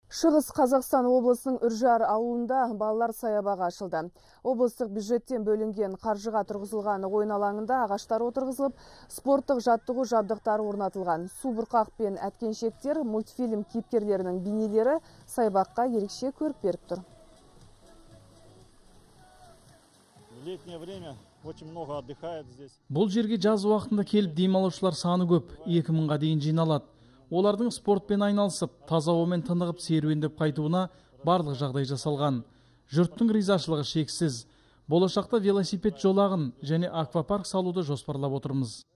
Шығыс Қазақстан облысының Үржар ауылында балалар саябағы ашылды. Облыстық бюджеттен бөлінген қаржыға тұрғызылған ойын алаңында ағаштар отырғызылып, спорттық жаттығу жабдықтары орнатылған. Су бұрқақ пен әткеншектер, мультфильм кейіпкерлерінің бейнелері саябаққа ерекше көрік беріп тұр. Летнее время очень много отдыхает здесь. Бұл жерге жаз уақытында келіп демалушылар саны көп, 2000-ға дейін жиналады. Олардың спортпен айналысып, таза ауамен тынығып серуендеп қайтуына барлық жағдай жасалған. Жұрттың ризашылығы шексіз. Болашақта велосипед жолағын және аквапарк салуды жоспарлап отырмыз.